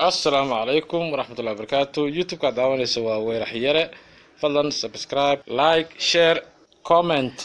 السلام عليكم ورحمة الله وبركاته. يوتيوب كدعواني سوا ويرح ياري. فضلا سبسكرايب لايك شير كومنت.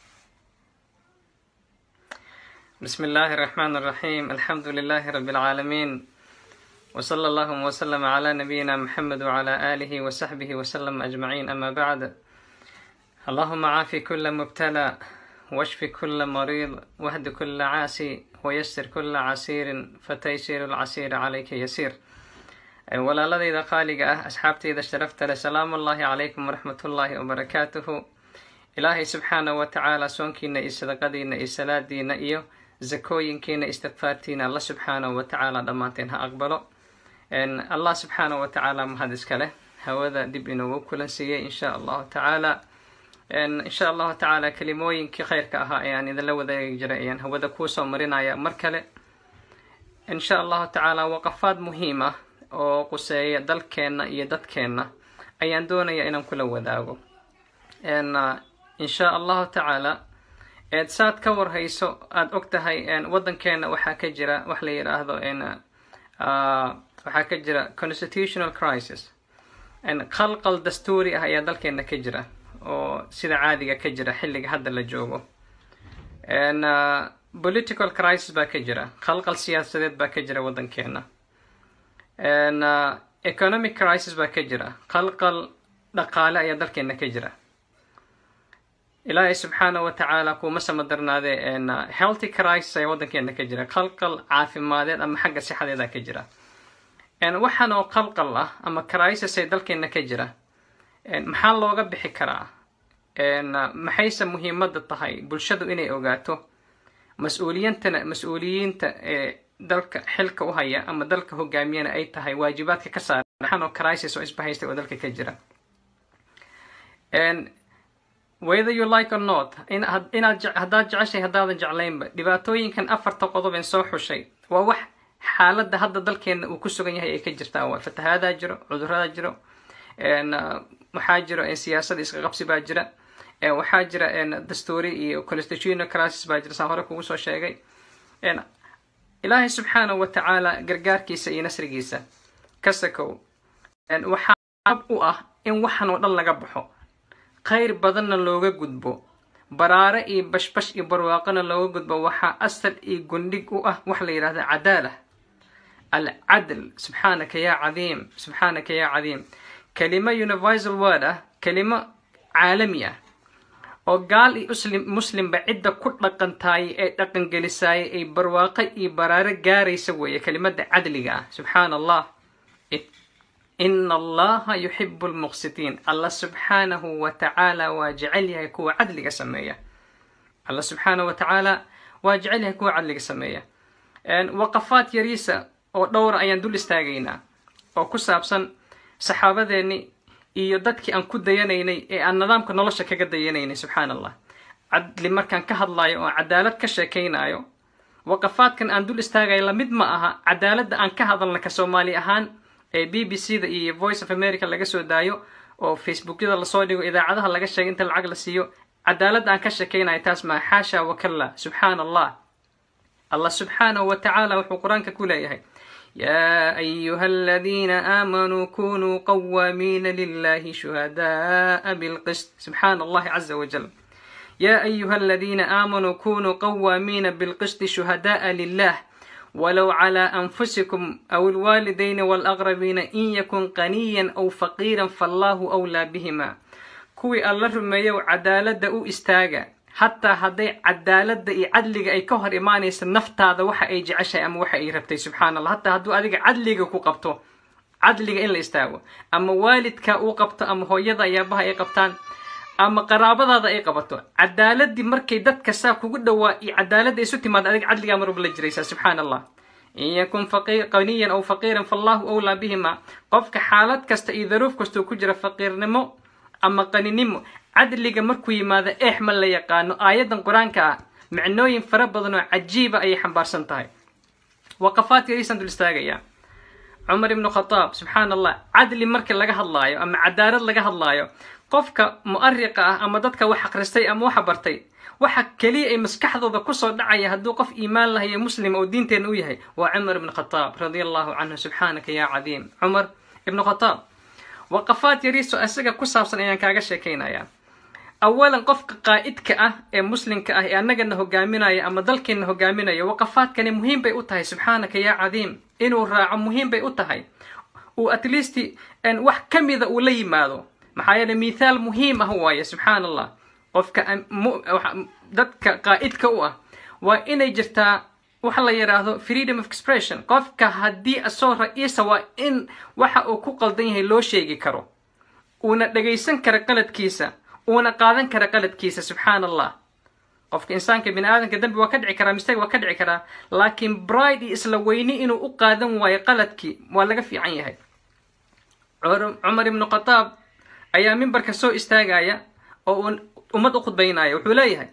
بسم الله الرحمن الرحيم. الحمد لله رب العالمين، وصلى الله وسلم على نبينا محمد وعلى آله وصحبه وسلم أجمعين. أما بعد، اللهم عافي كل مبتلى واشف كل مريض واهد كل عاسي ويسر كل عسير فتيسير العسير عليك يسير. ولا الذي إذا خالق أصحابتي إذا اشترفت لسلام الله عليكم ورحمة الله وبركاته. إلهي سبحانه وتعالى سونكينا إسدقدينا إسلادينا إيو زكوينكينا استغفارتينا الله سبحانه وتعالى دمانتينها أقبله. إن الله سبحانه وتعالى مهدس كله هوذا دبنا وكلنسية إن شاء الله تعالى. إن شاء الله تعالى كلموين كخير كأها يعني إذا لو ذا يجريان هو ذا كوسا مرينا يا مركلة إن شاء الله تعالى. وقفات مهمة وقصية دلكنا يدتكنا أيان دون يا كل وذاقو إن شاء الله تعالى. سات كور هيسو أد أكتهاي إن ودن كان وحكجرة وحلي هذا إن وحكجرة constitutional crisis إن خلق الدستوري هي دلكنا كجرة وسيدا عادية كجرة حلق هذا اللي جوجو إن political crisis باكجرة خلق السياسات باكجرة ودن كنا إن economic crisis باكجرة خلق الدقالة يدل كنا كجرة. إلهي سبحانه وتعالى كو مسا مدرنا ذي إن healthy crisis يودن كنا كجرة خلق العافية مادة أما حق الصحة ذا كجرة. إن وحنا خلق الله أما crisis يدل كنا كجرة. إن محل لوجا بحكرة إن محيس مهمة الطهي بلشدو إني أوجاته مسؤولين دلك حلك وهيا أما دلك هو جاميان أي تهاي واجبات كسر نحن كرايسيس وإسبهيست ودلك كجرة. and whether you like or not إن هذا جعشي هذا جعلين دباتوين كان أفر تقضوا بين صوح وشيء ووح حالة هذا دلك إن وكسرني هي كجرة أول فتهذا جرو عذر هذا جرو إن محاجر إن سياسة إسقى قبسي باجرة وحاجر إن دستوري وكونستيتيوشنال كرايسيس باجرة سامرك وسوا شيء إن إلهي سبحانه وتعالى قرقار كيسا ينسر كيسا كسكو إن وحاب إن وحن ودل قبحو خير بدن لوغا قدبو برارة إي بشبش إي برواقنا لوغا قدبو وحا أسل إي قندق وحلي هذا عدالة العدل. سبحانك يا عظيم سبحانك يا عظيم. كلمة universal word كلمة عالمية وقال مسلم بعدة كل قنتاي أي لقن جلساي أي برواقي أي برارة جاري سوية كلمة عدلية. سبحان الله. إن الله يحب المقسطين. الله سبحانه وتعالى واجعلها يكون عدلية سمية. الله سبحانه وتعالى واجعلها يكون عدلية سمية. وقفات يريسة ودورة أيان دول استاجينا وكسابسن صحابة ذني iyo dadkii aan ku dayanaynay ee aan nidaamka nolosha kaga dayanaynay. subxaan allah. cadli markaan ka hadlayo oo cadaalad ka sheekaynayo waqafaadkan aan dul istaagayo la mid ma aha cadaaladda aan ka hadalna ka Soomaali ahaan ee BBC da iyo Voice of America laga soo daayo oo Facebook-yada la soo dhigo idaacadaha laga sheegay inta lacag la siiyo. cadaaladda aan ka sheekaynayo taas ma xaasha wa kalla. subxaan allah. Allah subhanahu wa ta'ala wuxuu quraanka ku leeyahay يا أيها الذين آمنوا كونوا قوامين لله شهداء بالقسط. سبحان الله عز وجل. يا أيها الذين آمنوا كونوا قوامين بالقسط شهداء لله ولو على أنفسكم أو الوالدين والأقربين إن يكن غنيا أو فقيرا فالله أولى بهما. كوي الله رميو عدالة أو استاجا حتى هذي عدالة عدلك أي كهر إيماني سنفت هذا وح أي جعشة أم وح أي ربتي. سبحان الله. حتى هذو أديك عدلك كوقبته عدلك إلا يستوى. أما والدك وقبته أم هو يضع يبها أي قبتان أما قرابة هذا أي قبته. عدالة دي مركي دت كساك وجود عدالة دي ستي ما أديك عدلك أمر بالجريسة. سبحان الله. إن يكون فقير غنيا أو فقيرا فالله أولى بهما. قفك حالات كست إذا روف كستو كجرا فقير نمو أما قني نمو عدلك مركوي ماذا إحمل لي يقانو آيات القرآن كا معنوين فربضنو عجيبة أي حنبار سنتهاي. وقفات يريسان دول استاقيا عمر بن الخطاب سبحان الله عدل مركي لغا هدلايو أما عدالة لغا هدلايو qofka mu'arriqa ah ama dadka wax akhristay ama wax bartay waxa kaliya ay maskaxdooda ku soo dhacaya hadduu qof iimaan lahayo muslim oo diinteena u yahay waa Umar ibn Khattab radiyallahu anhu subhanaka ya cadiim Umar ibn Khattab waqafaat yariiso asaga ku saabsan ayaan kaaga sheekaynaya awalan qofka qaa'idka ah ee muslimka ah ee annagana hogaaminaya ama dalkeena hogaaminaya waqafaadkani muhiim bay u tahay subhanaka ya cadiim inuu raaco muhiim bay u tahay oo at least an wax kamida uu la yimaado maxaa mithaal muhiim ah waaye subhanallah qofka dadka qaa'idka u ah waa inay jirtaa waxa la yiraahdo freedom of expression qofka haddii asoo ra'iisa waa in waxa uu ku qaldan yahay loo sheegi karo una dhageysan kara qaladkiisa una qaadan kara qaladkiisa subhanallah qofka insaanka bini aadamka dambi waa ka dhici karaa mistake waa ka dhici karaa laakiin pride isla weyni inuu u qaadan waayo qaladkii waa laga fiican yahay Umar ibn Khattab ayaa minbarka soo istaagaya oo ummad u khudbaynaya wuxuu leeyahay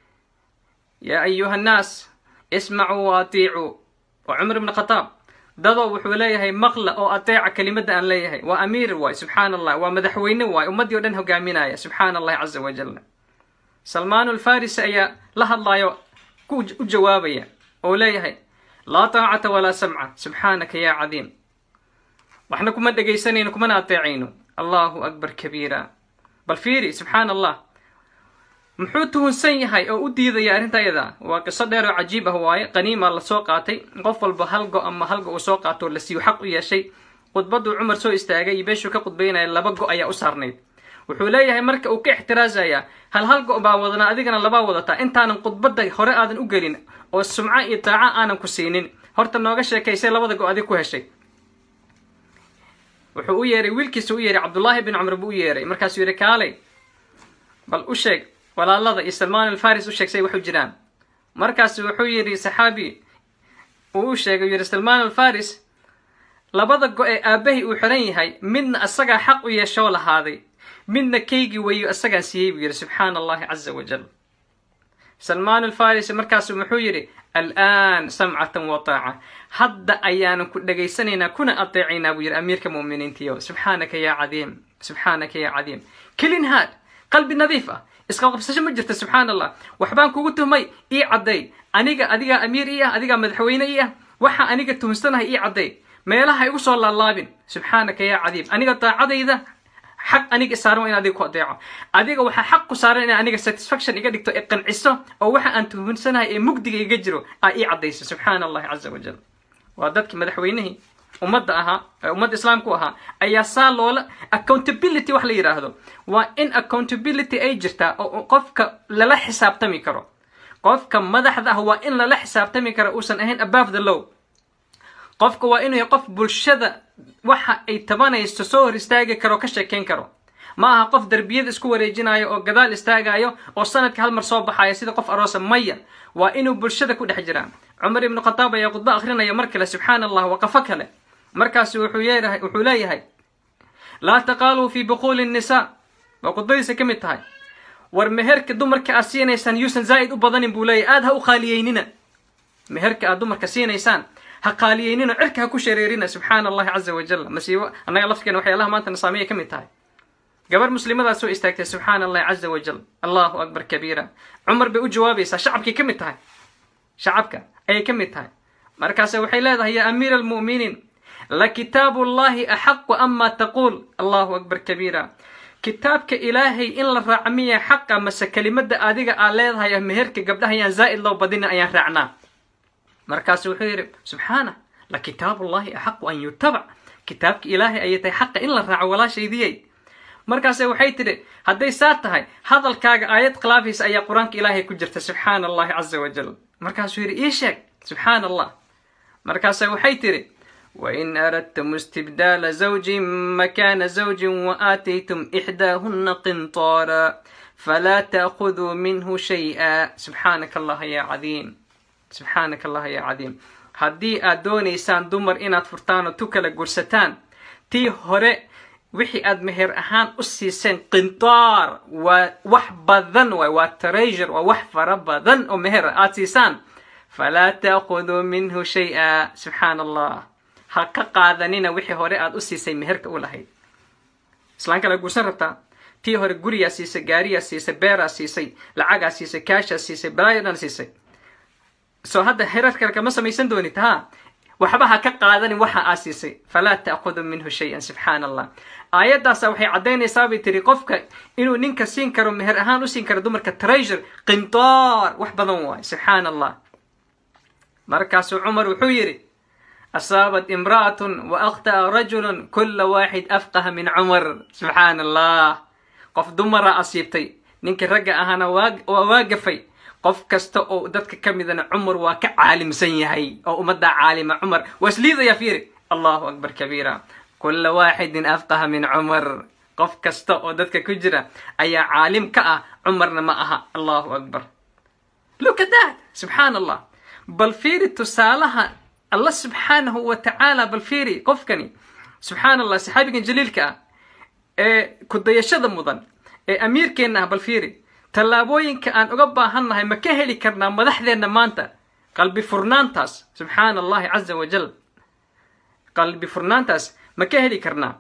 ya ayuha الناس اسمعوا واطيعوا وعمر بن الخطاب dadoo wuxuu leeyahay maqla oo ateeca kelimada aan leeyahay waa amiir waay subhanallah waa madaxweyne waay ummadii oo dhan hogaaminaya subhanallah azza wa jalla Salman al-Farisi ayaa la hadlayo ku jawaabaya oo leeyahay la ta'ata wala sam'a subhanaka ya cadiim waxna kuma dhageysanayno kuma ateecayno الله أكبر كبيرا بل فيري سبحان الله محوته سيهاي أو أدي ذي أنت إذا وقصدر عجيبة هواي قنيمة لسوقاتي قفل بهلقو أما هلقو وسوقاته لسي حق يا شيء قد بدو عمر سو استاجي يبيشو كقد بينا إلا بقو أي أسرني وحوليه مرك أو كاحترازايا هل هلقو باوضنا أذيقنا لباوضتا أنت أنا قد بدي خراء أذن أجرين والسمعاء إطاعة أنا كسينين هرت النوغش كيسي لبضقو أذيكو هالشيء wuxuu u yeeray wiilkiisa u yeeray Abdullah ibn Umar buu yeeray markaas uu yiri kaalay bal u sheeg walaalada Salman al-Faris u sheegsay wuxuu jiraan markaas wuxuu yiri saxaabi uu sheegay yiri Salman al-Faris labada go ee aabahay uu xiran yahay midna asaga xaq u yeesho lahaaday midna kaygi way asaga siiyay yiri subhanallahi azza wa jalla Salman al-Faris markaas wuxuu yiri الآن سمعة وطاعة هذا أيان دقيسنينا كنا أطيعنا وير أميرك مؤمنين تيو سبحانك يا عظيم سبحانك يا عظيم كلين هاد قلبي نظيفة اسقاط بس مجرت سبحان الله وحبانك قلتهم مي إيه عدي أنيقا أمير إيه أنيقا مدحوين إيه وحا أنيقا تهمستنها إيه عدي ما يلاها يوصل الله بين سبحانك يا عظيم أنيقا طاعدي إذا حق أنيقا صاروا إن أديكو أطيعه أديقا وحا حق صار إن أنيقا satisfaction إيقا ديكتو إقن عيسو أو وحا أن تهمستنها إيه مقدقا يقجروا إيه عديس سبحان الله عز وجل وادتك مدحوينه ومد إسلامكو أها أي صار لولا accountability وحلا يراهدو وإن accountability أي جرتا قفك للا حساب تمي كرو قفك مدح ذا هو إن للا حساب تمي كرو أوسن أهين above the law قفك وإنه يقف بالشدة waxa ay tabanaysto soo hor istaagi karo ka sheekeyn karo ma aha qof darbiyada isku wareejinayo oo gadaal istaagayo oo sanadka hal mar soo baxayo sida qof aroos maya waa inuu bulshada ku dhex jiraan Umar ibn Khattab ayaa khudba akhrinaya markale subhanallah waqafa kale markaas wuxuu leeyahay la taqalu fi buqul an-nisa wa qudaysa kamid tahay war meherka dumarka asiinaysan yuusan zaid u badanin buu leeyahay aad ha u qaaliyeynina meherka aad dumarka siinaysan هقالييننا عركها كشريرنا سبحان الله عز وجل مسيوا أنا الله فكنا وحي الله ما أنت نصامية كم تاي قبل مسلمة ذا سوء استاكت سبحان الله عز وجل الله أكبر كبيرا عمر بأجوابي شعبك كم تاي شعبك أي كم تاي مركز وحي لا هي أمير المؤمنين لكتاب الله أحق أما تقول الله أكبر كبيرا كتابك إلهي إن الرعمية حق مس كلمة آديك آليها هي مهرك قبلها هي زائد لو بدينا أيان رعنا مركز وحير سبحانه لكتاب الله أحق أن يتبع كتابك إلهي أيتي حق إلا رع ولا شيء ذي مركز وحير هدي ساتهاي هذا الكاج آيات قلافيس أي قرآنك إلهي كجرت سبحان الله عز وجل مركز وحير إيشك سبحان الله مركز وحير وإن أردتم استبدال زوج مكان زوج وآتيتم إحداهن قنطارا فلا تأخذوا منه شيئا سبحانك الله يا عظيم سبحانك الله يا عظيم هدي أدوني سان دمر إنات فرتانو توكلا قرستان تي هوري وحي أد مهر أهان أسيسين قنطار ووحبذن وتريجر ووحفربذن ومهر آتيسان فلا تأخذوا منه شيئا سبحان الله ha ka qaadanina wixii hore aad u siisay meherka u lahayd. islaan kale guursan rabtaa, tii hore guriyaa siisay, gaariyaa siisay, beeraa siisay, lacagaa siisay, kaashaa siisay, balaayadan siisay. soo hadda herar kale kama samaysan doonid ha waxba ha ka qaadanin waxa aa siisay. falaa ta'khudu minhu shay-an. subxaana allah. aayaddaasa waxay caddaynaysaa bay tiri qofka inuu ninka siin karo meher ahaan u siin karo dumarka treasure, qintaar wax badan waay. subxaana allah. markaasuu cumar wuxuu yidhi asaabat imra'atun wa akhta'a rajulun kulla waaxid afqaha min cumar. subxaana allah. qof dumara asiibtay, ninkii ragga ahaana waa gafay. qof kasta oo dadka ka midana cumar waa ka caalimsan yahay oo ummaddaa caalima. cumar waa isliidaya fiiri. allahu akbar kabiira. kulla waaxidin afqaha min cumar. qof kasta oo dadka ku jira ayaa caalim ka ah, cumarna ma aha. allahu akbar. look at that. subxaana allah. bal fiiri tusaalaha allah subxaanahu wa tacaala. bal fiiri qofkani subxaana allah saxaabigan jaliilka ah ee kudayashada mudan ee amiirkeenna ah. bal fiiri tallaabooyinka aan uga baahannahay ma ka heli karnaa madaxdeenna maanta qalbi furnaantaas. subxaana allahi caza wajal. qalbi furnaantaas ma ka heli karnaa.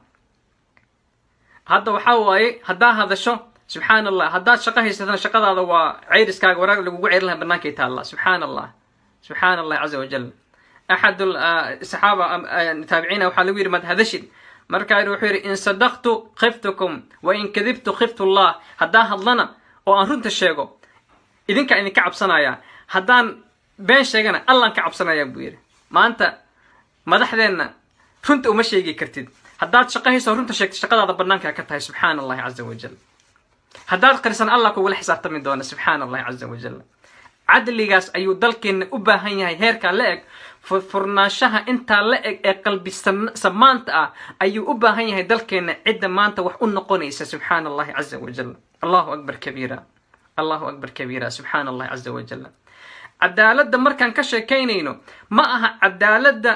hadda waxaa waaye haddaa hadasho subxaana allah, haddaad shaqo haysatana shaqadaada waa ceyriskaaga waraag lagugu ceyrin laha bannaankay taalla. subxaana allah. subxaana allahi caza wajal. axad saxaaba taabiciina waxaa lagu yidhi maad hadashid, markaa wuxuu yidhi in sadaqtu khiftukum wa in kadibtu khiftu allah. haddaan hadlana oo aan runta sheego idinkaa idinka cabsanaya, haddaan been sheegana allaan ka cabsanaya buu yidhi. maanta madaxdeenna runta uma sheegi kartid. haddaad shaqo hayso runta sheegto shaqadaada bannaankaa ka tahay. subxaana allahi caza wajal. haddaad qarisan allah kugula xisaabtami doona. subxaana allahi caza wajal. cadligaas ayuu dalkeenna u baahan yahay. heerkaa la eg furnaanshaha intaa la eg ee qalbi samaanta ah ayuu u baahan yahay dalkeenna cidda maanta wax u noqonaysa. subxaana allahi caza wajal. allahu akbar kabiira. allahu akbar kabiira. subxaana allahi caza wajal. cadaaladda markaan ka sheekaynayno ma aha cadaaladda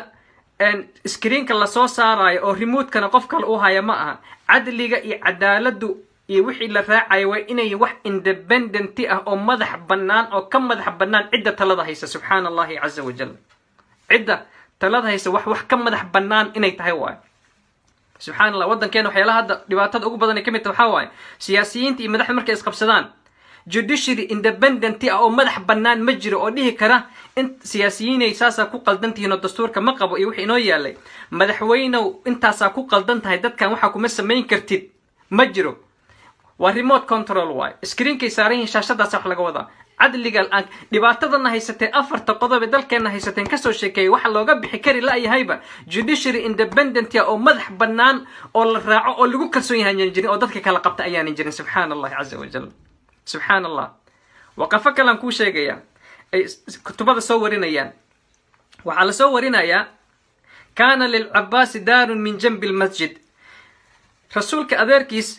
screenka lasoo saarayo oo remote-kana qof kale u haya ma aha. cadliga iyo cadaaladdu iyo wixii la raacayo waa inay wax independenti ah oo madax bannaan oo ka madax bannaan cidda talada haysa. subxaana allahi caza wajal. cidda talada haysa wax ka madax bannaan inay tahay waayo. subxaana allah. waddankeena waxyaalaha hadda dhibaatada ugu badan ay ka mid tahay waxaa waaye siyaasiyiinta iyo madaxda markay isqabsadaan judiciary independenti ah oo madax bannaan ma jiro oo dhihi kara in siyaasiyiinay saasaa ku qaldan tihiin oo dastuurka ma qabo iyo wixii inoo yaalay. madaxweynow intaasaa ku qaldan tahay, dadkan waxaa kuma samayn kartid ma jiro. waa remote control waay. screenkay saaran yihiin shaashadaasa wax laga wadaa. cadliga dhibaatadana haysatee afarta qodob ee dalkeenna haysateen kasoo sheekeeyay waxa looga bixi kari la-yahayba judiciary independent oo madax bannaan oo la raaco oo lagu kalsoon yahay ayaan jirin oo dadka kala qabta ayaanan jirin. subxaana allahi caza wajal. subxaana allah. waqafo kalaan kuu sheegayaa ay kutubada soo warinayaan. waxaa la soo warinayaa kaana lilcabaasi daarun min janbi lmasjid. rasuulka adeerkiis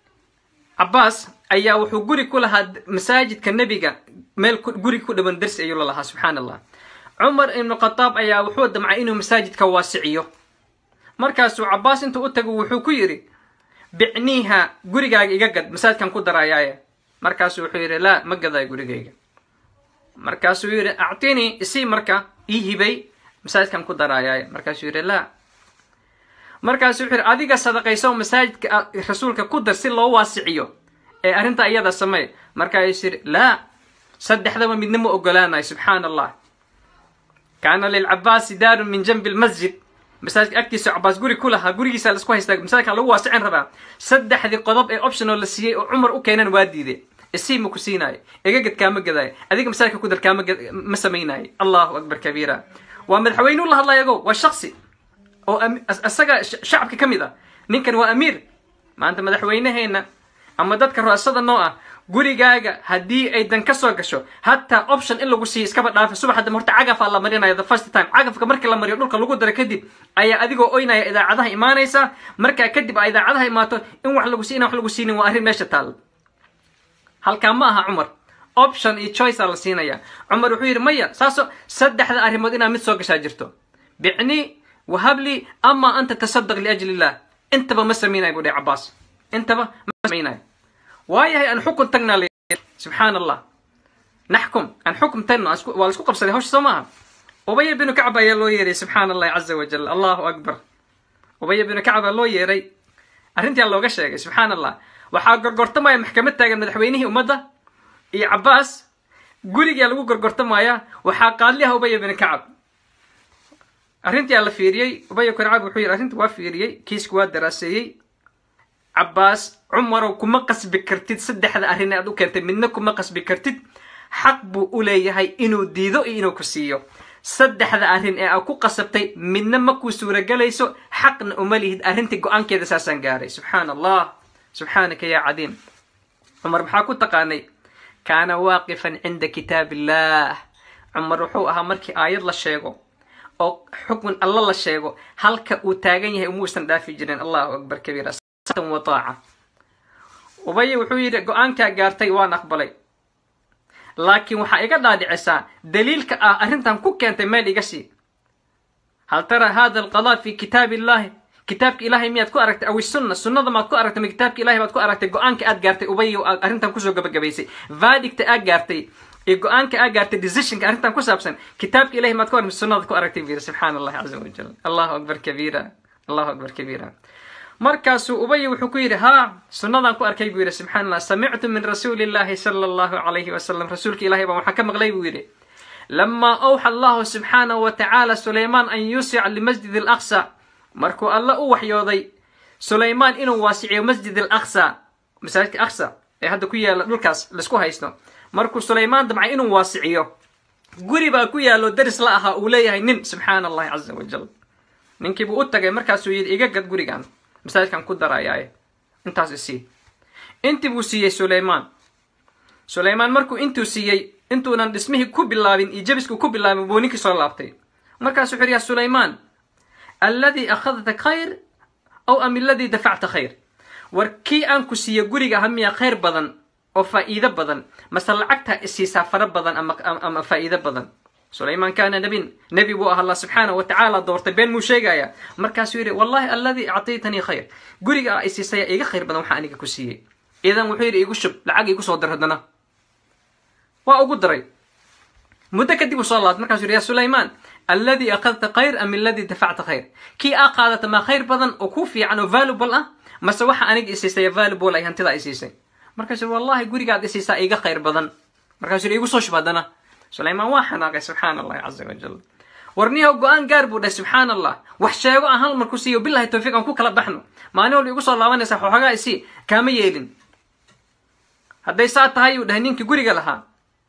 cabaas ayaa wuxuu guri ku lahaa masaajidka nebiga meel guri ku dhawan darsi ayuu la lahaa. subxaana allah. cumar ibnu khataab ayaa wuxuu damcay inuu masaajidka waasiciyo. markaasuu cabaas intuu u tago wuxuu ku yidhi bicniiha gurigaaga iga gad, masaajidkan ku darayaaye. markaasuu wuxuu yidhi laa ma gadaay gurigayga. markaasuu yidhi actinii isii marka ii hibay, masaajidkan ku darayaaye. markaasuu yidhi laa. markaasuu wuxuu yidhi adiga sadaqayso masaajidka rasuulka ku dar si loo waasiciyo ee arrinta iyada samey. markaasuu yidhi laa, saddexdaba midna ma ogolaanayo. subxaana allah. kaana lilcabaasi daarun min janbi lmasjid. masaajidka agtiisa cabaas guri ku lahaa, gurigiisa la isku haystaa, masaajidkan lagu waasicin rabaa. saddexdii qodob ee optional la siiyey oo cumar u keenan waa diiday. isii ma ku siinaayo, igagad kaama gadaayo, adiga masaajidka ku dar ma samaynaayo. allahu akbar kabiira. waa madaxweyne la hadlayo ago, waa shaksi oo asaga shacabka ka mid ah. ninkan waa amiir. maanta madaxweynaheena ama dadka ru'asada noo ah gurigaaga haddii ay dan ka soo gasho hataa option in lagu siiyo iskaba dhaafa. subax hadda horta cagafaa la marinayo the first time. cagafka markii la mariyo dhulka lagu daro kadib ayaa adigoo oynaya idaacadaha imaanaysa. markaa kadib a idaacadaha imaato in wax lagu siiy in wax lagu siinin waa arrin meesha taal. halkaa ma aha cumar. option iyo choice aa la siinaya. cumar wuxuu yidhi maya, saaso saddexda arrimood inaa mid soo gashaa jirto. bicni wahabli ama anta tasadaq liajli illah. intaba ma samaynayo buu dhahay cabaas. intaba ma samaynayo. waayahay aan xukun tagnaa la. subxaana allah. naxkum aan xukum tagno waa la isku qabsaday hawsha soo maaha. أبي بن كعب يا لو يري سبحان الله عز وجل الله أكبر أبي بن كعب لو يري أرنتي الله قشة سبحان الله وحاجر قرطمة محكمة تاجر مدحوينه ومضى يا عباس قولي يا لو قرطمة يا وحاقال لها أبي بن كعب أرنتي الله فيري أبي بن كعب وحير أرنتي وفيري كيس كواد دراسي عباس عمره كم قص بكرتيد صدق هذا أرنا أدو كنت منكم قص بكرتيد حق بقولي هاي إنو ديدو إنو كسيو صدق هذا أرنا أكو قصبتي من مكو سورة جليسو حق أملي أرنتي قان كذا ساسن جاري سبحان الله سبحانك يا عديم عمر بحاكو تقاني كان واقفا عند كتاب الله عمر روحوها مركي آيات للشيغو أو حكم الله للشيغو هل كأوتاجين موسى دافي جرين الله أكبر كبيرا وطاعة وبي وحوير قانكا قارتي وان أقبلي لكن وحا إيقا دادي عسا دليلك أرنتان كوكا أنت مالي قسي هل ترى هذا القضاء في كتاب الله كتابك إلهي مياد كو أركت أو السنة ما تكو أركت من كتابك إلهي ما تكو أركت قانكا قارتي وبي أرنتان كوزو قبقبيسي فاديك قارتي قانكا قارتي ديزيشنك أرنتان كو سابسن كتابك إلهي ما تكو أركت من السنة تكو أركت سبحان الله عز وجل الله أكبر كبيرا الله أكبر كبيرا مركاسو أبي وحكير ها سنة كو أركي بيري سبحان الله سمعت من رسول الله صلى الله عليه وسلم رسولك إلهي بمحكم غلي بيري لما أوحى الله سبحانه وتعالى سليمان أن يوسع لمسجد الأقصى مركو الله وحيوضي سليمان إنه واسع مسجد الأقصى مساجد الأقصى هذا كويا لوكاس لسكو هايسنو مركو سليمان دمع إنه واسعيو قريبا كويا لو درس لها أوليها نن سبحان الله عز وجل ننكي بقوتك مركاسو يقاقد قريقان مساجد كان كود دراياي انتاس السي انت بوسيي سليمان مركو انتو سيي انتو نان اسمه كوب اللابين يجبسكو كوب اللابين بونيكي صلى لابتي مركز حريا سليمان الذي أخذت خير أو أم الذي دفعت خير وركي أنكو سيي قريقا هميا خير بدن أو فائدة بدن مثلا عكتها السيسا فرب بدن أما فائدة بدن سليمان كان نبي بو الله سبحانه وتعالى دورت بين موشيغايا مركز يري والله الذي أعطيتني خير قريقا إسيسايا إيغا خير بدن وحا أنيقا كسيي إذا وحيري إيغو شب لعاق إيغو صدر هدنا وأقول دري متكدب صلاة مركز يري يا سليمان الذي أخذت خير أم الذي دفعت خير كي أقادت ما خير بدن وكوفي عنه فالوبل ما سوحا أنيق إسيسايا فالوبل أي هنتدا إسيسايا مركز والله قريقا إسيسايا إيغا خير بدن مركز يري إيغو صوش بدنا سليمان واحنا سبحان الله عز وجل ورنيه قان قاربو سبحان الله وحشايغو أهل مركوسيو بالله التوفيق أنكو كلا بحنو ما نقول يقول صلى الله عليه وسلم حقا إسي كام يلين هذا يساعد هاي دهنينك قريقا لها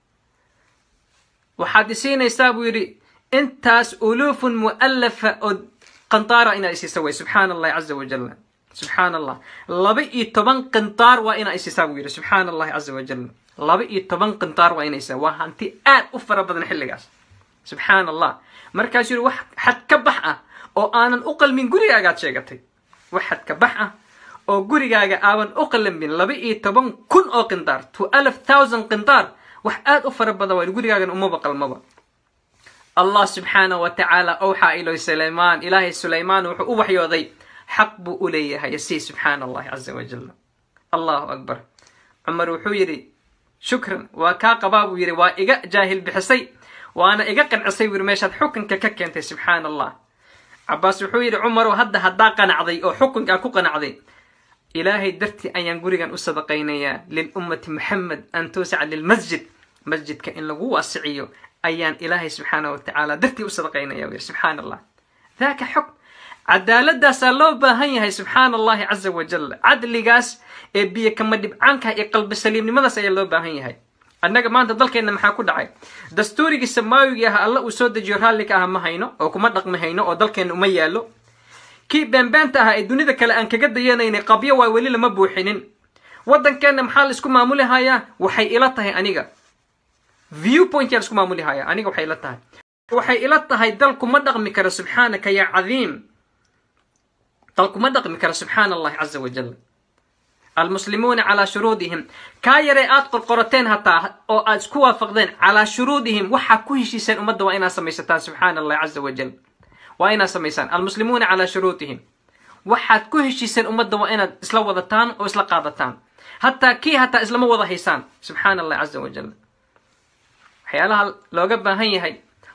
وحادثين يستابوا يري انتاس ألوف مؤلفة قنطارة إنا إسي سوي سبحان الله عز وجل سبحان الله لبئي طبان قنطار وإنا إسي سوي سبحان الله عز وجل لبئي طبان قنطار وإنا إسي وهانتي أفر بدن حلقاس سبحان الله مركز يري واحد حد كبحة أو أنا أقل من قريقا قاد شيقتي واحد كبحة أو قريقا آوان أقل من لبئي طبان كن أو قنطار 12,000 قنطار واحد أفر بدن وقريقا قاد أمو بقل مبا الله سبحانه وتعالى أوحى إلى سليمان إلهي سليمان وحي وضي حق بؤليها يسي سبحان الله عز وجل الله أكبر عمر وحويري شكرا وكاق بابو يري وإيقا جاهل بحسي وأنا إيقا قنعسي ورميشاد حكم كككنتي سبحان الله عباس وحويري عمر هدا قنعضي أو حكم كاكو قنعضي إلهي درتي أن ينقريقا أصدقينيا للأمة محمد أن توسع للمسجد مسجد كإن لغو واسعيو أيان إلهي سبحانه وتعالى درتي أصدقينيا يا وير سبحان الله ذاك حكم عدالة سالو باهنيها سبحان الله عز وجل عدل قاس بيه كما دبعانك يقلب سليم لماذا سيالو باهنيها أنك ما أنت ضلك إن محاكو دعي دستوري السماوي ياها الله وسود جيران لك أهم هينو أو كما دق مهينو أو ضلك إن أميالو كي بنبانتها الدنيا ذاك لأن كجد ينين قبيه وولي لما بوحنين ودن كان محل اسكو معمولي هايا وحي إلتها أنيقا فيو بوينت يالسكو معمولي هايا أنيقا وحي إلتها وحي إلتها دلكو مدق مكر سبحانك يا عظيم دلكو مدق مكر سبحان الله عز وجل المسلمون على شروطهم كايري آت قرقرتين هتا أو أسكوا فقدين على شروطهم وحا كوهشيسان أمد وإنا سميستان سبحان الله عز وجل وإنا سميسان المسلمون على شروطهم وحا كوهشيسان أمد وإنا إسلا وضتان أو إسلا قادتان حتى كي حتى إسلا موضا هيسان سبحان الله عز وجل حيالها لو قبا هي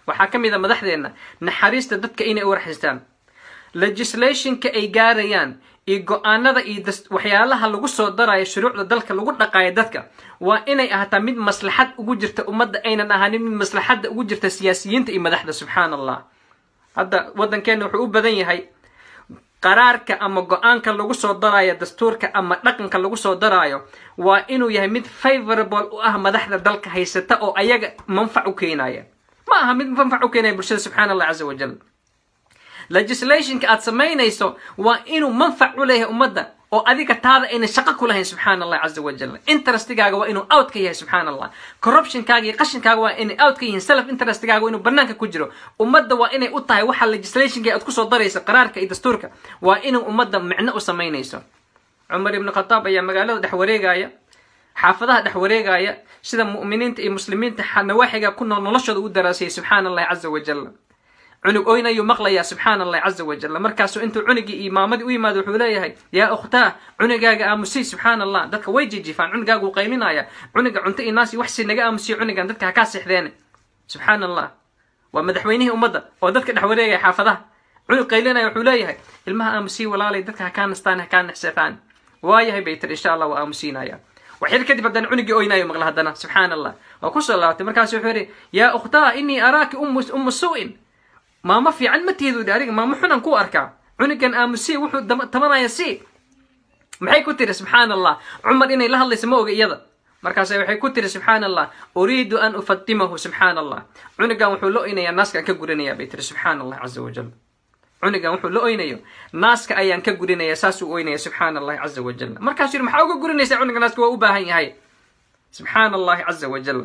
waxaa ka mid a madaxdeenna naxariista dadka inay u raxistaan legislationka ay gaarayaan iyo go-aanada iyo waxyaalaha lagu soo darayo shuruucda dalka lagu dhaqaayo dadka waa inay ahaataa mid maslaxad ugu jirta ummadda aynan ahaanin mid maslaxadda ugu jirta siyaasiyiinta iyo madaxda subxaan allah hadda waddankeena wuxuu u badan yahay qaraarka ama go-aanka lagu soo daraayo dastuurka ama dhaqanka lagu soo daraayo waa inuu yahay mid favorable u ah madaxda dalka haysata oo ayaga manfac u keenaya ma aha mid manfac u keenaya bulshada subxaan allah caza wajal legislationka aad samaynayso waa inuu manfac u leeyahay ummadda oo adiga taada ayna shaqo ku lahayn subxaan allah caza wajal interestigaaga waa inuu out ka yahay subxaan allah corruptionkaaga iyo qashinkaaga waa inay out ka yihiin self interestigaaga waa inuu banaanka ku jiro ummadda waa inay u tahay waxa legislationka aad kusoo darayso qaraarka iyo dastuurka waa inuu ummadda micno u samaynayso cumar ibn khataab ayaa magaalada dhex wareegaya xaafadaha dhex wareegaya sida mu'miniinta iyo muslimiinta nawaaxiga ku nool noloshooda u daraasayay subxaan allah caza wajal cunug oynayu maqlayaa subxaan allah caza wajal markaasuu intuu cunugii iyo maamadii u yimaado wuxuu leeyahay yaa ukhtaa cunugaaga aamusii subxaan allah dadka way jijifaan cunugaaga uu qaylinaya cunuga cunto iyo naas iyo wax si naga aamusiyo cunugan dadka ha kaa seexdeene subxaan allah waa madaxweynihii ummadda oo dadka dhex wareegaya xaafadaha cunug qaylinaya wuxuu leeyahay ilmaha aamusii walaalay dadka ha kaa nastaan ha kaa nexseetaan waayahay bay tir insha allah waa aamusiinaya waxyar kadib haddana cunugii oynayo maqla haddana subxaan allah waa kusoo laabatay markaasu wuxuu yidhi yaa ukhtaa inii araaki ummu su'in maamo fiican ma tihidu ariga maamo xunan ku arkaa cunugan aamusi wuxuu tabanaya si maxay ku tiri subxaan allah cumar inay la hadlayso ma oga iyada markaas waxay ku tiri subxaan allah uriidu an ufatimahu subxaan allah cunugan wuxuu la oynayaa naaskaan ka gurinayaa bay tiri subxaan allah caza wajal cunugan wuxuu la oynayo naaska ayaan ka gurinaya saasuu oynaya subxaan allahi caza wajal markaasuu yidhi maxaa uga gurinaysaa cunuga naaska waa u baahan yahay subxaan allahi caza wajal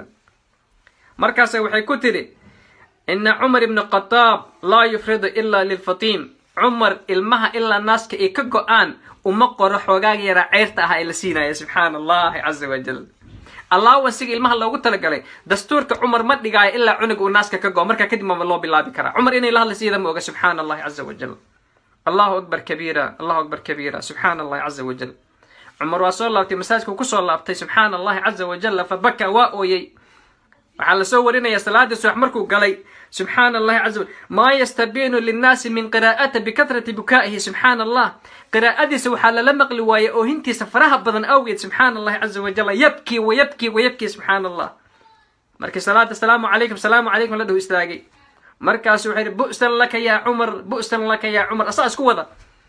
markaas waxay ku tiri إن عمر بن الخطاب لا يفرض إلا للفطيم عمر المها إلا الناس كيكجو آن ومقر حوجاج رعيرتها إلى سينا يا سبحان الله عز وجل الله وسيج المها لو قلت لك عليه دستورك عمر ما تجاي إلا عنق والناس كجو مركا كده ما الله بالله بكرة عمر إني الله لسيدا موجا سبحان الله عز وجل الله أكبر كبيرة الله أكبر كبيرة سبحان الله عز وجل عمر وصل الله في مساجك وكسر الله بتي سبحان الله عز وجل فبكى وأوي وعلى صورنا يا صلاة الصبح مركو قالي سبحان الله عز وجل ما يستبين للناس من قراءته بكثرة بكائه سبحان الله قراءتي سبحان الله لما قلوا أو هنتي سفرها بدن أويد سبحان الله عز وجل يبكي ويبكي ويبكي سبحان الله مركز صلاة السلام عليكم لده استاقي مركز سبحان بؤسا لك يا عمر بؤسا لك يا عمر أساس كوضا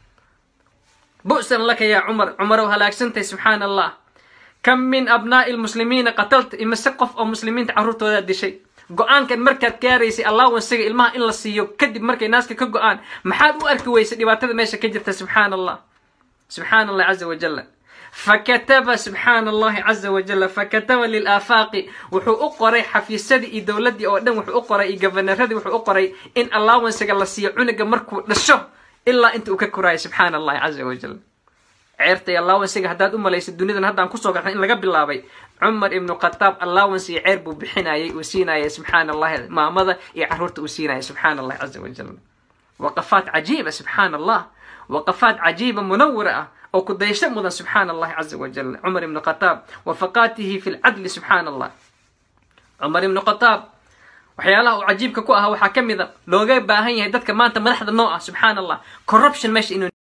بؤسا لك يا عمر عمر وهلاك سنتي سبحان الله كم من أبناء المسلمين قتلت إمسقف أو مسلمين تعرضت هذا الشيء go-aan kan markaad gaaraysa allah wansiga ilmaha in la siiyo kadib markay naaska ka go-aan maxaad u arki weysa dhibaatada meesha ka jirta subxaan allah caza wajalla fakataba subxaan allahi caza wajalla fakataba lilaafaaqi wuxuu u qoray xafiisyadii iyo dowladdii oo dhan wuxuu u qoray iyo governaradii wuxuu u qoray in allah wansiga la siiyo cunuga markuu dhasho ilaa inta uu ka koraayo subxaan allahi caza wajalla ceertay allah wansiga haddaad u malaysa dunidan haddaan kusoo gaxnay in laga bilaabay عمر ابن الخطاب الله ونسي عرب بحناي وسيناي سبحان الله ما مضى يعرفت وسيناي سبحان الله عز وجل وقفات عجيبة سبحان الله وقفات عجيبة منورة أو قد يشمل سبحان الله عز وجل عمر ابن الخطاب وفقاته في العدل سبحان الله عمر ابن الخطاب وحياله عجيب كوها وحكم ذا لو جايب باهين يهدد كمان تملحظ النوع سبحان الله corruption ماشي إنه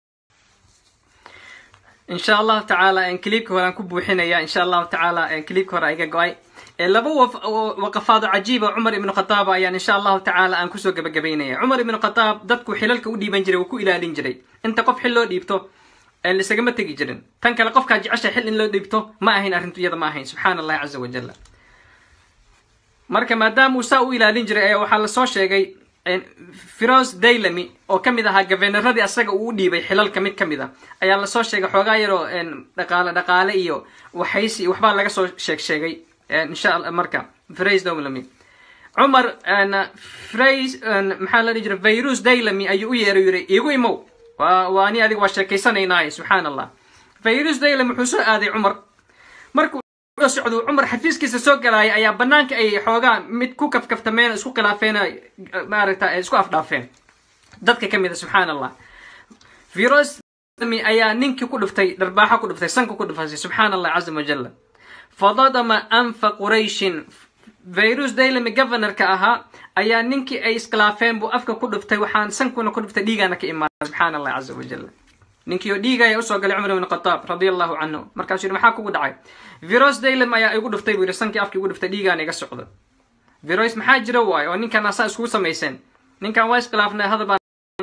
إن شاء الله تعالى إن كليبك ولا نكب حنايا إن شاء الله تعالى إن كليبك ولا يجاي لبوا وقفات عجيبة عمر بن الخطاب يعني إن شاء الله تعالى أن كسر جبينيا عمر بن الخطاب دتكو حلالك ودي بنجري وكو إلى لنجري أنت قف حلو ديبتو اللي سجمت تجي جرن تنك لقف كاج عشر حل لو ديبتو ما هين أرنتو يدا ما هين سبحان الله عز وجل مركب ما دام وساو إلى لنجري أي وحال صوشة جاي فراس دايلمي أو كم إذا هجفنا ردي أسرق ودي بحلال كم إذا أي الله صوش شيء حجايرو إن دقالة إيو وحيسي وحبال لقى صوش شيء إن شاء الله مركب فراس دايلمي عمر أنا فراس محل رجل فيروس دايلمي أيو يري يقول مو واني هذه وش كيساني ناي سبحان الله فيروس دايلمي حسن هذه عمر مركو سعودو عمر حفيز كيس سوق لاي ايا بنانك اي خوغا مid ku kafkaftameen isku khilaafeen maaragta isku afdhaafeen dadka kamida subhanallah virus mi ayaa ninki ku dhuftay darbaaxa ku dhuftay sanka ku dhuftay subhanallah azza wa jalla fadadama anfa quraish Weyrax daylami governorka ahaa ayaa ninkii ay iskhilaafeen buu afka ku dhuftay waxaan sankuna ku dhuftay dhiigana ka imaaday subxaanallahi caza wajal ninkii oo dhiigaya usoo galay cumar ibn khataab radiyallahu canhu markaasuu yidhi maxaa kugu dhacay Weyrax daylam ayaa igu dhuftay buu yidhi sankii afkii igu dhuftay dhiigana iga socdo Weyrax maxaa jira waayo oo ninkan asaa iskugu samayseen ninkan waa iskhilaafnay hadal baan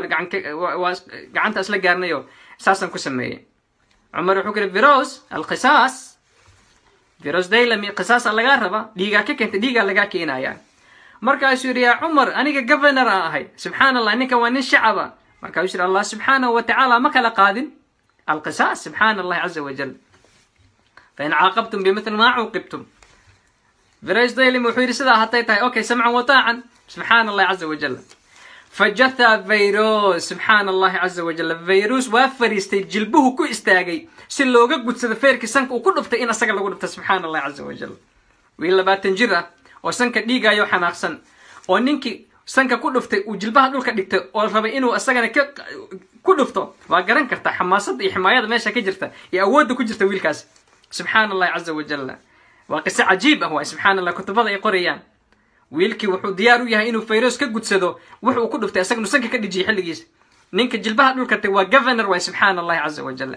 gacanta isla gaarnayo saasan ku sameeyey cumar wuxuu yidhi Weyrax alqisaas Weyrax daylami qisaas laga raba dhiiga ka keentay dhiiga laga keenaya markaasuu yidhi yaa cumar aniga governor ahay subxaanallah ninkan waa nin shacaba markaasuu yidhi allah subxaanahu wa tacaala ma kala qaadin alqisaas subxaanallahi caza wajal fain caaqabtum bimithli ma cuuqibtum Weyrax daylami wuxuu yidhi sidaa hatay tahay okay samcan wataacan subxaanallahi caza wajal فجثى Weyrax سبحان الله عز وجل Weyrax وافريستي جلبه كو استاغي si looga gudsado feerkii sanka uu ku dhuftay in asaga lagu dhufto subxaanallahi caza wajal wiil 20 jir ah oo sanka dhiigayo xanaaqsan oo ninkii sanka ku dhuftay uu jilbaha dhulka dhigtay oo rabay inuu asagana ku dhufto waa garan kartaa xamaasada iyo ximaayada meesha ka jirta iyo awoodda ku jirta wiilkaas subxaanallahi caza wajal waa qisa cajiib ah waa subxaanallah kutubada ay qorayaan wiilkii wuxuu diyaar u yahay inuu Weyrax ka gudsado wuxuu ku dhuftay asagana sanka ka dhijiyay xilligiis ninka jilbaha dhulka tay waa governor waa subxaanallahi caza wajal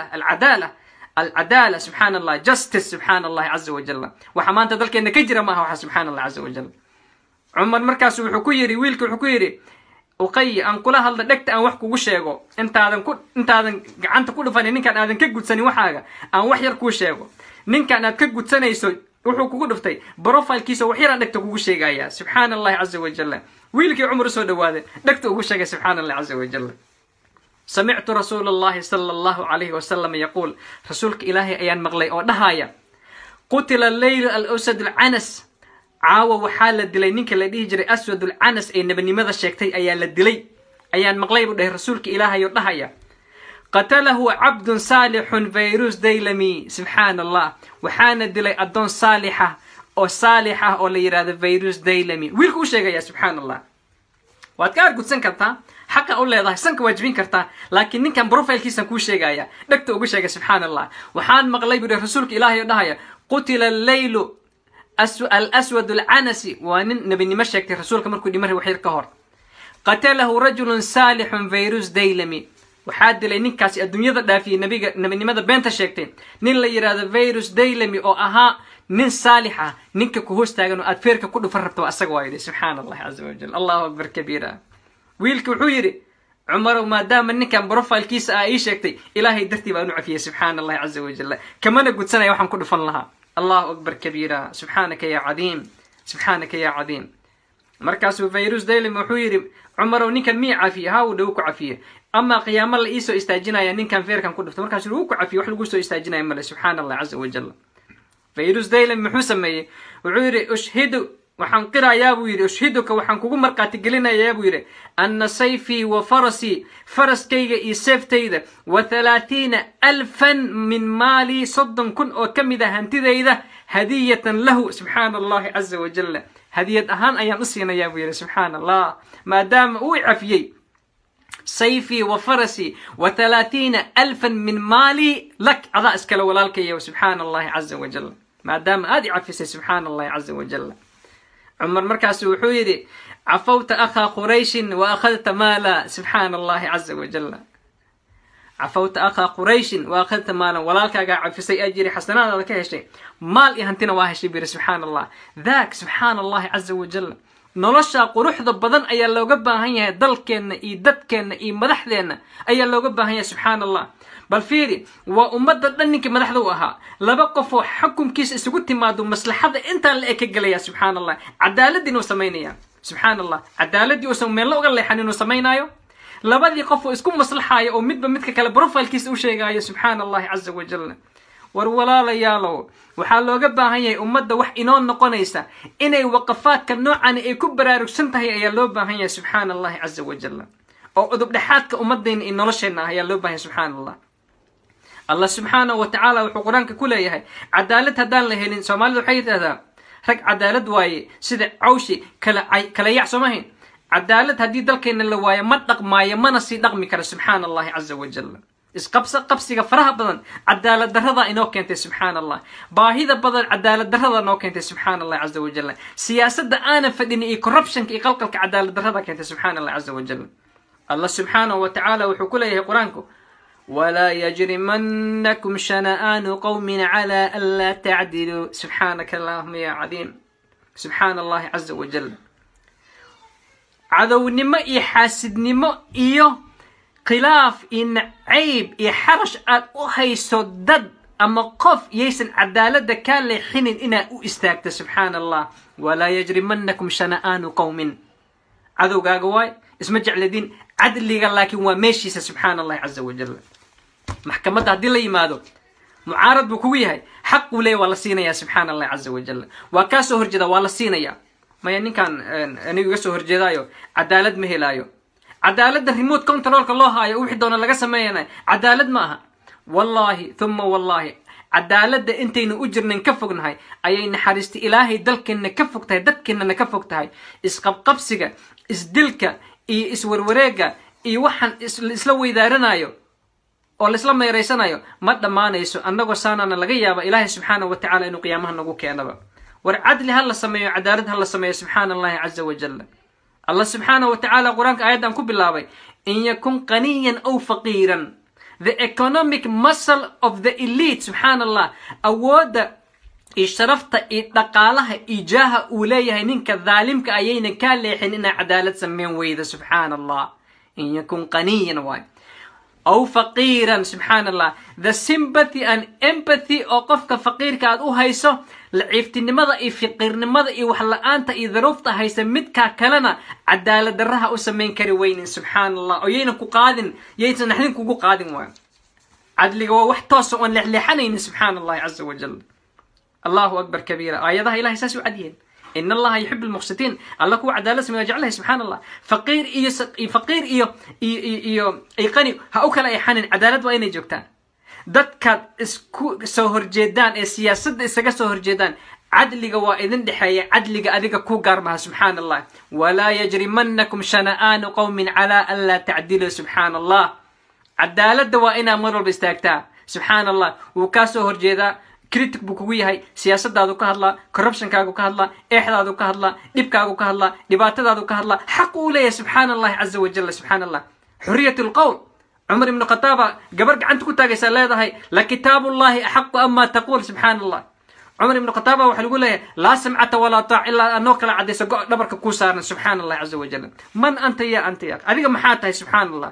العدالة سبحان الله justice سبحان الله عز وجل وحما أنت ذلك إنك جرى ما هو سبحان الله عز وجل عمر مركز وحكيري ويلك وحكيري وقي أن كلها هذا دكت أن وحكو وشيغو أنت هذا عنت كل فني نين كان هذا كجود سني وحاجة أن وحير كوشيغو نين كان هذا كجود سنة يسوي وحكو كل فتي بروفايل كيسو وحير دكت وشيغا يا سبحان الله عز وجل ويلك عمر سود وهذا دكت وشيغا سبحان الله عز وجل سمعت رسول الله صلى الله عليه وسلم يقول رسولك إلهي أيان مغلي أو نهاية قتل الليل الأسد العنس عاوة وحالة دلي نينك الذي يجري أسود العنس أي نبني ماذا شيكتي أيان للدلي أيان مغلي بده رسولك إلهي أو نهاية قتله عبد صالح Weyrax daylami سبحان الله وحان الدلي أدون صالحة أو صالحة أو ليراد Weyrax daylami ويلكو شيء يا سبحان الله واتكار قد سنكرتا حقا أقول لي سنك واجبين كرتا لكن نين كان بروفايل كيسان كو شيغايا دكتو ugu sheegay سبحان الله وحان مقلي بده رسولك إلهي ودهايا قتل الليل الأسود العنسي وان نبي ما sheegtay rasuulka markuu dhimay wax yar ka hor قتله رجل صالح Weyrax daylami waxaa dilay ninkaasi adduunyada dhaafiyay nabinimada beenta sheegtay nin la yiraahdo Weyrax daylami oo ahaa nin saalix ah ninka ku hoostaagan oo aad feerka ku dhufan rabto asaga waayay subxaanallahi caza wajal allahu akbar kabiira wiilku wuxuu yiri cumar maadaama ninkan profilekiisa ay sheegtay ilaahay dartii baa uu cafiyay subxaanallahi caza wajal kamana gudsanay waxaan ku dhufan lahaa allahu akbar kabiira subxaanaka ya cadiim subxaanaka ya cadiim markaasuu Weyrax daylami wuxuu yiri cumar ninkan mii cafiye haa uu dhow ku cafiye ama qiyaamo la iisoo istaajinaya ninkan feerkan ku dhufto markaasuu uu ku cafiye wax lagu soo istaajinaya male subxaanallahi caza wajal Weyrax daylami muxuu sameeyay wuxuu yiri ushhidu waxaan qirayaa buu yiri ushhiduka waxaan kugu marqaati gelinayaa buu yiri anna sayfi wa farasi faraskayga iyo seeftayda wa 30000 min mali soddon kun oo kamid ah hantidayda hadiyatan lahu subxaanallahi caza wajal hadiyad ahaan ayaan u siinayaa buu yiri subxaanallah maadaama uu cafiyay سيفي وفرسي و30000 من مالي لك أضاء اسكال ولالك سبحان الله عز وجل ما دام أدي عفسي سبحان الله عز وجل عمر مركز وحيري عفوت أخا قريش وأخذت مالا سبحان الله عز وجل عفوت أخا قريش وأخذت مالا ولالك عفسي أجري حسنات هذا كهشي مال إهنتنا واهشي بير سبحان الله ذاك سبحان الله عز وجل nolosha quruxda badan ayaa looga baahan yahay dalkeena iyo dadkeena iyo madaxdeena ayaa looga baahan yahay subxaanallah bal fiiri waa ummadda dhanninka madaxda u ahaa laba qof oo xukunkiisa isugu timaado maslaxada inta la ka galaya subxaanallah cadaalad inuu sameeynaya subxaanallah cadaalad uu sameeyo looga leexan inuu sameeynayo labadii qof oo isku maslaxayo oo midba midka kale profilekiisa u sheegayo subxaanallah azza wa jalla war walaalayaalow waxaa looga baahan yahay ummadda wax inoo noqonaysa inay waqafaadka noocan ay ku baraarugsan tahay ayaa loo baahan yahay subxaanallahi caza wajalla oo udub dhaxaadka ummaddeena in nolosheena ayaa loo baahan yahay subxaanallah allah subxaanahu wa tacaala wuxuu qur-aanka ku leeyahay cadaalad haddaan la helin soomaalidu waxay yidhahdaa rag cadaalad waaye sida cawshi kala yac soomahayn cadaalad haddii dalkeena la waayo ma dhaqmaayo mana sii dhaqmi kara subxaanallahi caza wajalla isqabsiga faraha badan cadaalad darrada inoo keentay subxaan allah baahida badan cadaalad darrada inoo keentay subxaan allah caza wajalla siyaasadda aanan fadhin iyo corruptionka iyo qalqalka cadaalad darrada keentay subxaan allah caza wajalla allah subxaanahu wa tacaala wuxuu ku leeyahay qur-aanku walaa yajrimannakum shana'aanu qawmin calaa an laa tacdiluu subxaanaka allahuma ya cadiim subxaan allahi caza wajalla cadownimo iyo xaasidnimo iyo khilaaf iyo nacayb iyo xarash aad u hayso dad ama qof yaysan cadaaladda kaa leexinin inaad u istaagto subxaan allah walaa yajrimannakum shana'aanu qawmin cadowgaaga waay isma jecladin cadliga laakiin waa meeshiisa subxaan allahi caza wajalla maxkamadda haddii la yimaado mucaarad buu kugu yahay xaq uu leeyahy waa la siinayaa subxaan allahi caza wajalla waa kaa soo horjeeda waa la siinayaa maya ninkan anigu iga soo horjeedaayo cadaalad ma helaayo cadaaladda remote controlka loo haayo wixii doona laga sameeyana cadaalad ma aha wallaahi thumma wallaahi cadaaladda intaynu u jirnan ka fognahay ayay naxariista ilaahay dalkeenna ka fog tahay dadkeennana ka fog tahay isqabqabsiga isdilka iyo iswarwareega iyo waxaan isla weydaaranayo oo laisla meeraysanayo ma dhammaanayso annagoo saanaana laga yaaba ilaahay subxaanahu wa tacaala inuu qiyaamaha nagu keenaba war cadli ha la sameeyo cadaalad ha la sameeyo subxaana allahi caza wajalla allah subxaanahu wa tacaala qur-aanka aayaddan ku bilaabay in yakun qaniyan aw faqiiran the economic muscle of the elite subxaan allah awoodda iyo sharafta iyo dhaqaalaha iyo jaaha uu leeyahay ninka dhaalimka ayaynan kaa leexin inaa cadaalad sameyn weyda subxaan allah in yakun qaniyan waay أو فقيرا سبحان الله the sympathy and empathy أو قفك فقير كاد أو هيسو لعيفت النمضة إي فقير نمضة إي وحلا أنت إي ظروفت هيسا متكا كلنا عدالة درها أسمين كروين سبحان الله أو يينكو قادن ييتنا نحن كوكو قادن وان عدل قوى وحتوسو أن لحنين سبحان الله عز وجل الله أكبر كبيرا آياتها إلهي ساسو عدين إن الله يحب المقسطين الله كو عدالة سمي وجعلها سبحان الله فقير فقير قني هأوكل أي حنين عدالة وين يجوكتان دتك سوهر جيدان السياسة إسقى سوهر جيدان عدل قوا إذن دحية عدل أديك كو قاربها سبحان الله ولا يجرمنكم شنآن قوم على ألا تعدلوا سبحان الله عدالة دوائنا مروا باستاكتا سبحان الله وكاسوهر جيدا كريتك بكوي هاي سياسة دادو كهلا كوربشن كاغو كهلا إحدادو كهلا ديب كاغو كهلا ديبات دادو كهلا حقو لي سبحان الله عز وجل سبحان الله حرية القول عمر بن الخطاب قبرك عنتكو تاقيس الله هاي لكتاب الله أحق أما تقول سبحان الله عمر بن الخطاب وحل يقول له لا سمعة ولا طاع إلا أنوك لا عديس دبرك كوسارنا سبحان الله عز وجل من أنت يا أذيك محاتها سبحان الله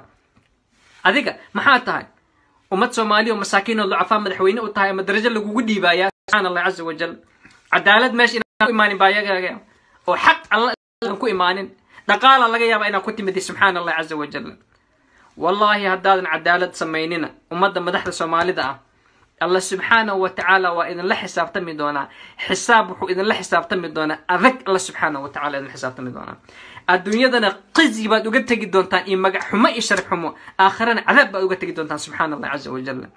أذيك محاتها ومد سومالي ومساكين الضعفاء مدحوين وطاي مدرجة اللي قودي بايا سبحان الله عز وجل عدالة ماشي إنا إيمان بايا وحق الله كو إيمان دقال الله يا بينا كنت مدي سبحان الله عز وجل والله هداد عدالة سميننا ومد مدح سومالي ده الله سبحانه وتعالى وإذا لا حساب تمي دونا حسابه إذا لا حساب تمي دونا أذك الله سبحانه وتعالى إذا حساب تمي دونا الدنيا دنا قزي بعد وقت تجد دونتان إن مجا حما يشرب حمو آخرنا عذاب بعد وقت تجد دونتان سبحان الله عز وجل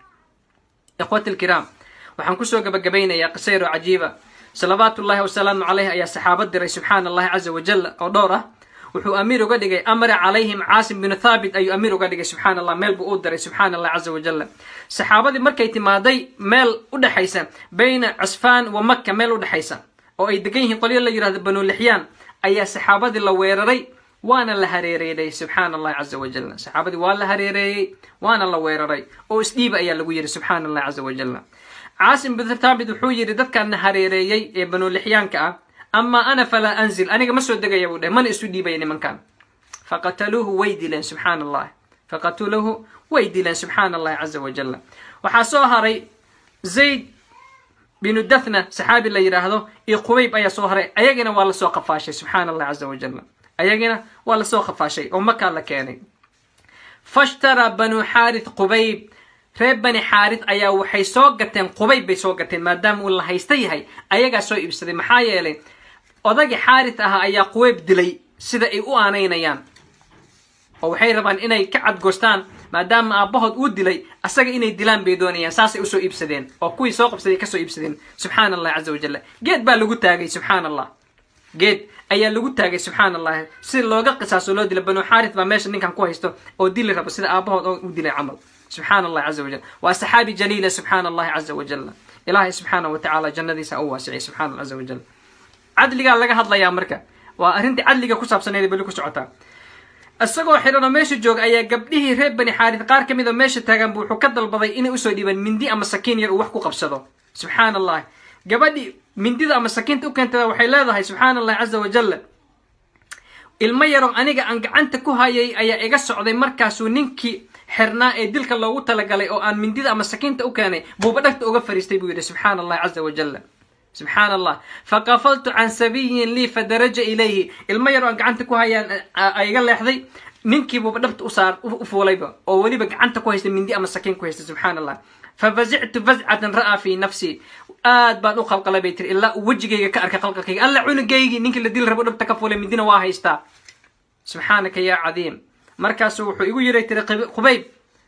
إخواتي الكرام وحنكسوا جبينا يا قصير وعجيبة صلوات الله وسلام عليها يا صحابة دري سبحان الله عز وجل ودوره وحو أمير قدقي أمر عليهم عاصم بن ثابت أي أمير قدقي سبحان الله ميل بؤدري سبحان الله عز وجل صحابة مركي ماضي ميل ودحيسا بين عسفان ومكة ميل ودحيسا أو أي دقيه قليل اللي يراد بنو اللحيان أي صحابة اللي ويرري وانا اللي سبحان الله عز وجل صحابة وانا هريري وانا اللي ويرري أو اسليب أي اللي ويري سبحان الله عز وجل عاصم بن ثابت وحو يري ددك أن هريري بنو اللحيان كأ أما أنا فلا أنزل أنا ما سود دقيقة وده من استودي بيني من كان فقتلوه ويدلا سبحان الله فقتلوه ويدلا سبحان الله عز وجل وحصوها ري زيد بن الدثنة صحابي اللي يراهدو يقويب أي صهري أيجنا ولا سوق فاشي سبحان الله عز وجل أيجنا ولا سوق فاشي وما كان لكاني فاشترى بنو حارث قبيب ريب بني حارث أيا وحي سوقتين قبيب بسوقتين ما دام والله هيستيهي أيجا سوق يبصري محايلي odagii xaaris aha ayaa quweyb dilay sida ay u aaneynayaan oo waxay rabaan inay ka cadgoostaan maadaama aabahood uu dilay asaga inay dilaan bay doonayaan saasay u soo iibsadeen oo kuwii soo qabsaday ka soo iibsadeen subxaan allah caza wajalla geed baa lagu taagay subxaan allah geed ayaa lagu taagay subxaan allah si looga qisaaso loo dilo banu xaaris baa meesha ninkan ku haysto oo dili rabo sida aabahood oo u dilay camal سبحان الله عز وجل وسحابي جليلة سبحان الله عز وجل إلهي سبحانه وتعالى جنة سأواسعي سبحان الله عز وجل عدل قال لك هذا يا مركا وأنت عدل كسب سنة بلوك سعتا السقو حيرنا ماشي جوج أي قبله ريب بني حارث قار كم إذا ماشي تاجن بوحو كدل بضي إني أسودي من دي أما سكين يروحكو قبصده سبحان الله قبدي من دي أما سكين تأكل توحي لا سبحان الله عز وجل الميرو أنيجا أنت كوهاي أي إجس عضي مركز وننكي حرنا دلك الله وتلقى أو أن من دي أما سكين تأكل بوبدك أغفر يستبيد سبحان الله عز وجل سبحان الله فقفلت عن سبي لي فدرج إليه الميرو أنت كوهاي أي قال لحظي ننكي بوبدك أصار أفوليبا أو ولي بق أنت كويس من دي أما سكين كويس سبحان الله ففزعت فزعة رأى في نفسي بان أو خلق لبيتر إلا وجهي كأرك خلقك ألا عنقي نينك اللي ديل ربنا بتكفل من دين واهيستا سبحانك يا عظيم مركز وحو يقول يريت قبيب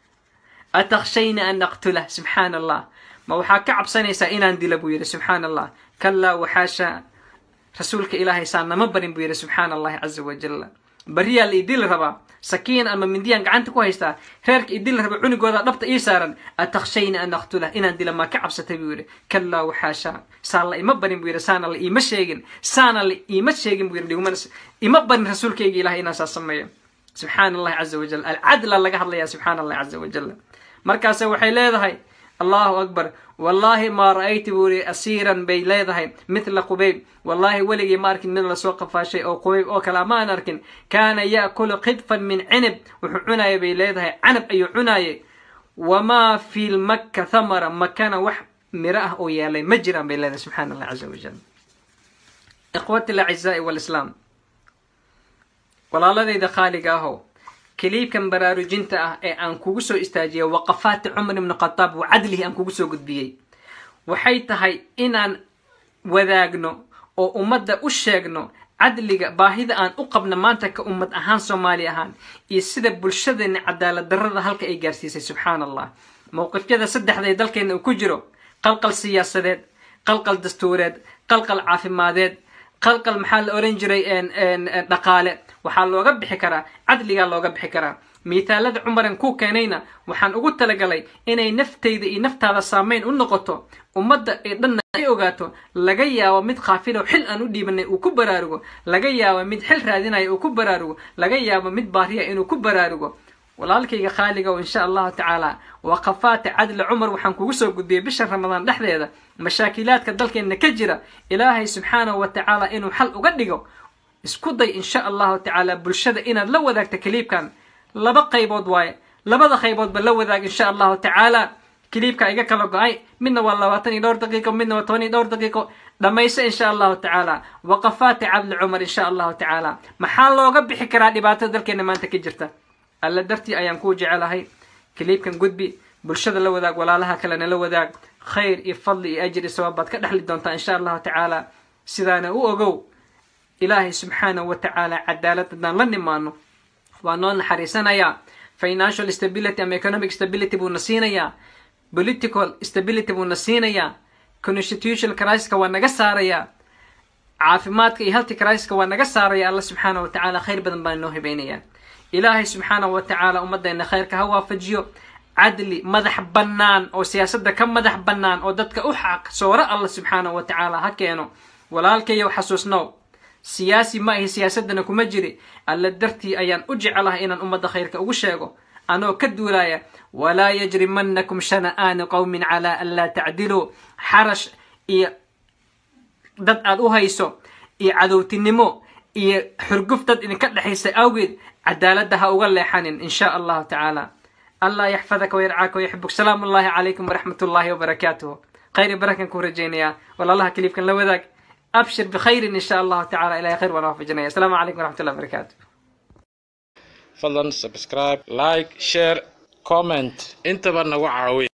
أتخشين أن نقتله سبحان الله ما وحا كعب سنة سائنا دي لبوير سبحان الله كلا وحاشا رسولك إلهي سانا مبرن بوير سبحان الله عز وجل بريا اللي يديل ربا سكين أما من ديان قعنتك وهيستا خيرك يديل ربا عنق وذا نبط إيسارا أتخشين أن نقتله إن دي لما كعب ستبوير كلا وحاشا سان الله إمبرن بوير سان الله إيمشيغن سان الله إيمشيغن بوير دي إمبرن رسولك إلهي ناسا سمي سبحان الله عز وجل العدل اللي قهر لي سبحان الله عز وجل مركز وحي ليذهي الله أكبر والله ما رأيت بوري أسيرا بي ليذهي مثل قبيب والله ولقي ماركن من السوق فاشي أو قبيب أو كلامان أركن كان يأكل قطفا من عنب وعناي بي ليذهي عنب أي عناي وما في المكة ثمرة مكان وح مرأة أو يالي مجرا بي ليذهي سبحان الله عز وجل إخوتي الأعزاء والإسلام والله إذا خالقاه كليب كان براروجينتا أن كوجسو استاجية وقفات عمر بن الخطاب وعدله أن كوجسو قد بيجي وحيتها إن وذاقنو أو أمد أشجنو عدل باهذا أن أقبنا مانتك أمد أهان سومالي أهان يسد بالشدة عدالة درد هلك إيجارسيس سبحان الله موقف كذا سدح ذي ذلك إنه كجرو قلقل سياسات قلقل دستورات قلقل عافمادات قلقل محل أورنجري إن دقالة waxaa looga bixi karaa cadliga looga bixi karaa miitaalada cumaran ku keenayna waxaan ugu talagalay inay naftayda iyo naftaada saameyn u noqoto ummadda ee dhan ay ogaato laga yaabo mid qaafil oo xil aan u dhiibanay uu ku baraarugo laga yaabo mid xil raadinay uu ku baraarugo laga yaabo mid baariya inuu ku baraarugo walaalkayga khaaliga oo insha Allah ta'ala waqafaat cadl umar waxaan kugu soo gudbiyay bisha ramadaan dhexdeeda mashaakilaadka dalkeena ka jira ilaahay subhanahu wa ta'ala inuu xal uga dhigo isku day insha Allah ta'ala bulshada inaad la wadaagto kaliibkan laba qaybood waay labada qaybood ba la wadaag insha Allah ta'ala kaliibka iga kala go'ay midna waa 22 daqiiqo midna waa 12 daqiiqo dhamaysa insha Allah ta'ala waqafaat cadl umar insha Allah ta'ala maxaa looga bixi karaa dhibaatada dalkeena maanta ka jirta alla dartii ayaan ku jecelahay kaliibkan gudbi bulshada la wadaag walaalaha kale la wadaag khayr iyo fadli iyo ajri sawaabad ka dhaxli doonta insha Allah ta'ala sidaana u ogow إلهي سبحانه وتعالى عدالة دان لنمانو وانون حريسانيا financial stability and economic stability بو نسينيا political stability بو نسينيا constitutional crisis كوان نغساريا عافماتك health crisis كوان نغساريا الله سبحانه وتعالى خير بدن بان نوهي بينيا إلهي سبحانه وتعالى أمدنا خير كهوا فجيو عدلي مدح بنان أو سياسة كم مدح بنان أو دتك أحق سورة الله سبحانه وتعالى هكينو ولالكي يوحسوسنو سياسي ما هي سياستنا كمجري ألا درتي أيان أجعلها إن أمة خيرك أوشيغو أنا كدولايا ولا يجرمنكم شنآن قوم على ألا تعدلوا حرش إي دد أدوهايسو إي عدوتي النمو إي حرقفتد إن كدحيس أوجد عدالتها أغلى حنين إن شاء الله تعالى الله يحفظك ويرعاك ويحبك سلام الله عليكم ورحمة الله وبركاته خير بركة كورجينيا والله الله كليف كان لو ذاك أبشر بخير إن شاء الله تعالى إلى خير ونوفي جنية السلام عليكم ورحمة الله وبركاته فضلا سبسكرايب لايك شير كومنت انت برنا وعاوي